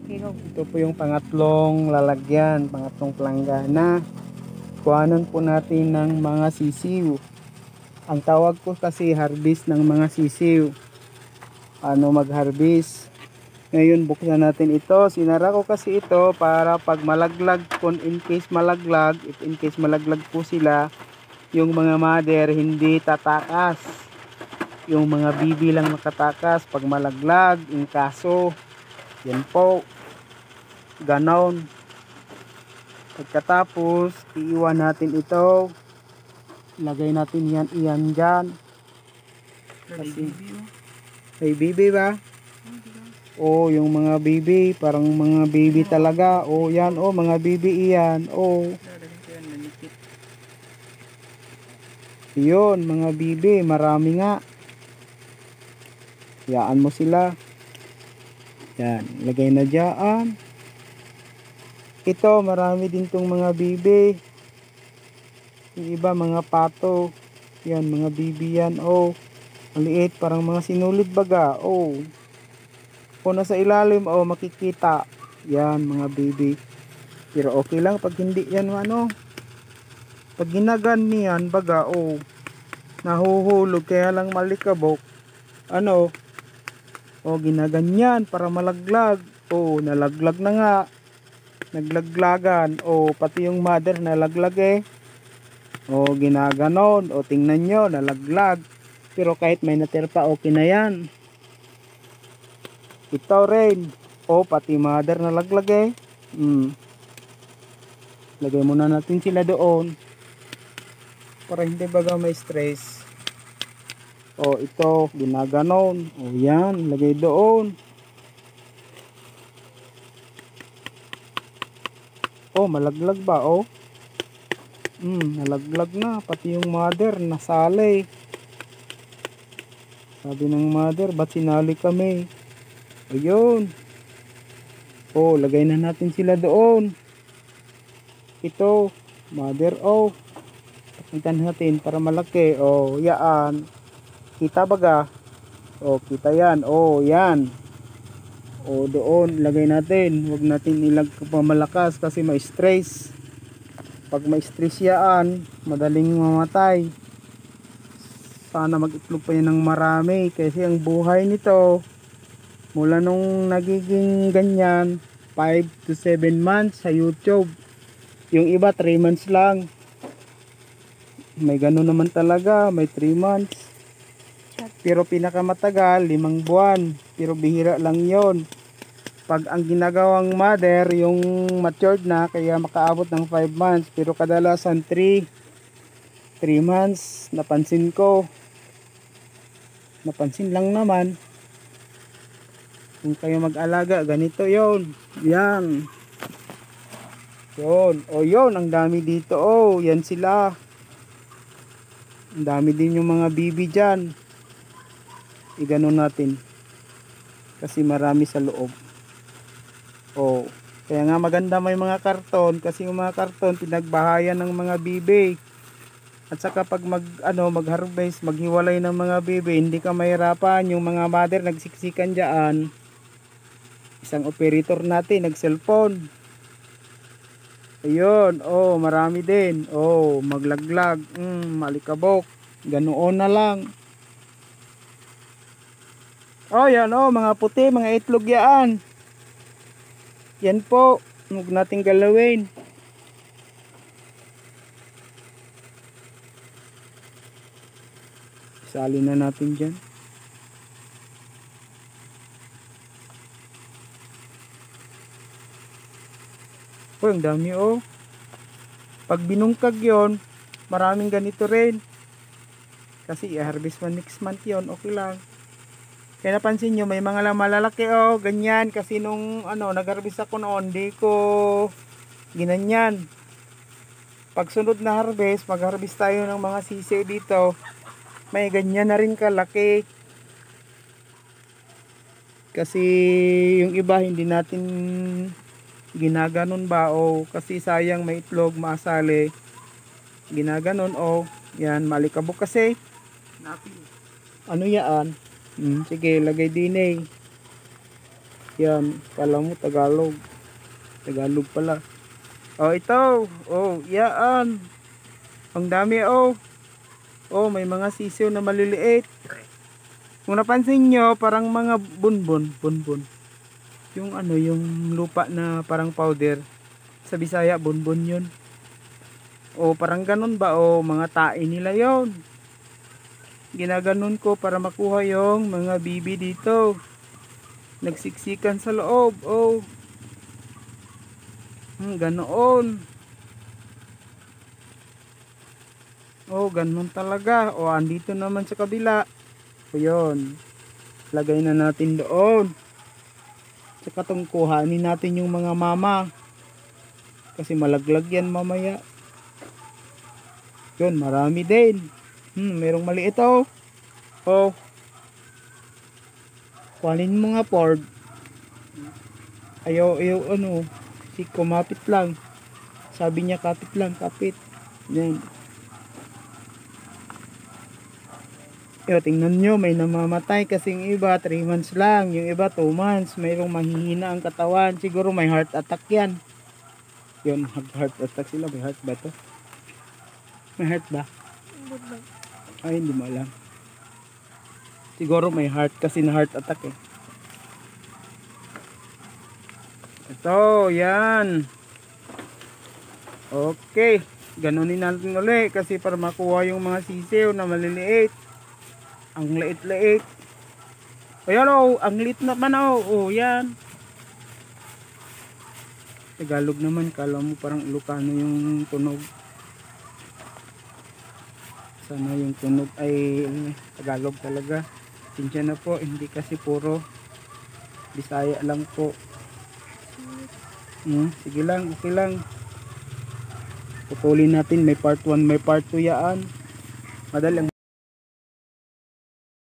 Ito po yung pangatlong lalagyan, pangatlong planggana. Kuhanan po natin ng mga sisiw. Ang tawag ko kasi harvest ng mga sisiw. Mag-harvest. Ngayon buksan natin ito. Sinara ko kasi ito para pag malaglag, kung in case malaglag, if in case malaglag po sila, yung mga mother hindi tatakas. Yung mga bibi lang makatakas pag malaglag, in kaso. Yan po. Ganon. Pagkatapos, iiwan natin ito. Lagay natin iyan dyan. Kasi, may bibi ba? Oh, yung mga bibi, parang mga bibi talaga. Oh, yan, oh, mga bibi iyan. Oh. Yun, mga bibi, marami nga. Hayaan mo sila. Yan, lagay na dyan. Ito, marami din tong mga bibi. Yung iba, mga pato. Yan, mga bibi yan. Oh, maliit, parang mga sinulid baga. Oh. Kung nasa ilalim, oh, makikita. Yan, mga baby. Pero okay lang pag hindi yan, pag ginagan niyan, baga, oh, nahuhulog, kaya lang malikabok. Oh, ginaganyan para malaglag. Oh, nalaglag na nga. Naglaglagan. Oh, pati yung mother nalaglag eh. Oh, ginaganon. Oh, tingnan nyo, nalaglag. Pero kahit may natirpa, okay na yan. Ito rin. Oh, pati mother nalaglag eh. Lagay muna natin sila doon. Para hindi baga may stress. Oh, ito. Ginaganon. Oh, yan. Lagay doon. Oh, malaglag ba? Oh. Nalaglag na. Pati yung mother nasali. Sabi ng mother, ba't sinali kami? Ayun. Oh, lagay na natin sila doon. Ito, mother, oh. Pakitan natin para malaki. Oh, yaan. Kita baga? Oh, kita yan. Oh, yan. Oh, doon lagay natin. Huwag natin ilagpamalakas kasi may stress. Pag may stress yaan, madaling mamatay. Sana mag-itlog pa yan ng marami kasi ang buhay nito mula nung nagiging ganyan 5 to 7 months sa YouTube. Yung iba 3 months lang. May gano'n naman talaga, may 3 months. Pero pinakamatagal 5 buwan. Pero bihira lang yon. Pag ang ginagawang mother yung matured na, kaya makaabot ng 5 months. Pero kadalasan 3 months. Napansin ko. Napansin lang naman. Kung kayo mag-alaga, ganito yon. Yan. Yon. O yon, ang dami dito. Oh, yan sila. Ang dami din yung mga bibi dyan. Iganon natin. Kasi marami sa loob. Oh. Kaya nga maganda may mga karton. Kasi yung mga karton, pinagbahayan ng mga bibi. At saka pag mag-harvest, maghiwalay ng mga bibi, hindi ka mahirapan. Yung mga mother nagsiksikan dyan. Isang operator natin, nag-cellphone. Ayun, oh, marami din. Oh, maglaglag, malikabok. Ganoon na lang. Oh, yan, oh, mga puti, mga itlog yan. Yan po, huwag nating galawin. Isali na natin dyan. Oh, ang dami oh. Pag binungkag yon, maraming ganito rin. Kasi i-harvest man next month yon, okay lang. Kaya napansin nyo, may mga malalaki oh, ganyan. Kasi nung nag-harvest ako noon, di ko ginanyan. Pag sunod na harvest, mag-harvest tayo ng mga sisi dito. May ganyan na rin kalaki. Kasi yung iba hindi natin ginaganon ba o kasi sayang may itlog maasali. Ginaganon o yan, malikabok kasi. Ano yan? Sige, lagay din eh. Yan, kala mo Tagalog. Tagalog pala. Oh, ito. Oh, yan. Ang dami, oh. Oh, may mga sisiw na maliliit. Kung napansin nyo, parang mga bunbon. Bunbon. Yung ano, yung lupa na parang powder. Sa Bisaya, bunbon yun. O, parang ganun ba? O, mga tae nila yon. Ginaganon ko para makuha yung mga bibi dito. Nagsiksikan sa loob. Oh. Ganoon. Oh, ganun talaga. O, andito naman sa kabila. O, yun. Lagay na natin doon. Tsaka itong kuhanin natin yung mga mama. Kasi malaglag yan mamaya. Yun, marami din. Merong maliit, oh. Oh. Kuhanin mo nga, Ford. Ayaw, ano. Si kumapit lang. Sabi niya, kapit lang, kapit. Yan. Tingnan nyo, may namamatay kasing iba 3 months lang, yung iba 2 months, mayroong mahihina ang katawan, siguro may heart attack yan. Yun, heart attack sila, may heart ba to? May heart ba? Ay, hindi mo alam. Siguro may heart kasi na heart attack eh. Ito, yan. Okay, ganunin natin ulit kasi para makuha yung mga sisiw na maliliit. Ang liit-liit. Ayan o, ang liit naman o. O, yan. Tagalog naman, kala mo parang Ilocano yung tunog. Sana yung tunog ay Tagalog talaga. Sinsya na po, hindi kasi puro Bisaya lang po. Sige lang, okay lang. Putulin natin, may part 1, may part 2 yan. Madalang